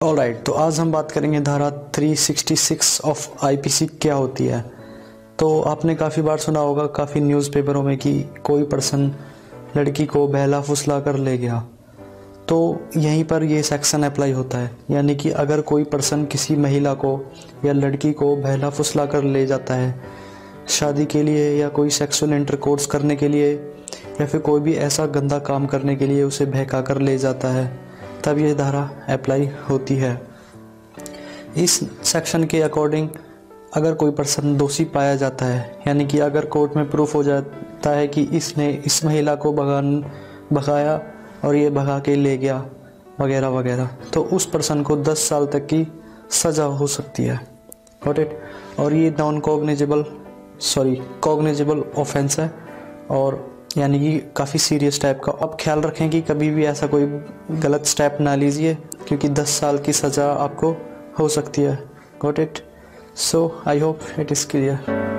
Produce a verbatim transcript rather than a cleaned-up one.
Alright, तो आज हम बात करेंगे धारा तीन सौ छियासठ ऑफ आईपीसी क्या होती है। तो आपने काफ़ी बार सुना होगा काफ़ी न्यूज़पेपरों में कि कोई पर्सन लड़की को बहला फुसला कर ले गया, तो यहीं पर ये सेक्शन अप्लाई होता है। यानी कि अगर कोई पर्सन किसी महिला को या लड़की को बहला फुसला कर ले जाता है शादी के लिए या कोई सेक्सुअल इंटरकोर्स करने के लिए या फिर कोई भी ऐसा गंदा काम करने के लिए उसे बहका कर ले जाता है, तब ये धारा अप्लाई होती है। इस सेक्शन के अकॉर्डिंग अगर कोई पर्सन दोषी पाया जाता है, यानी कि अगर कोर्ट में प्रूफ हो जाता है कि इसने इस महिला को भगान भगाया और ये भगा के ले गया वगैरह वगैरह, तो उस पर्सन को दस साल तक की सज़ा हो सकती है। Got it. और ये non cognizable sorry cognizable offence है और यानी कि काफ़ी सीरियस टाइप का। अब ख्याल रखें कि कभी भी ऐसा कोई गलत स्टेप ना लीजिए, क्योंकि दस साल की सज़ा आपको हो सकती है। Got it. So I hope it is clear.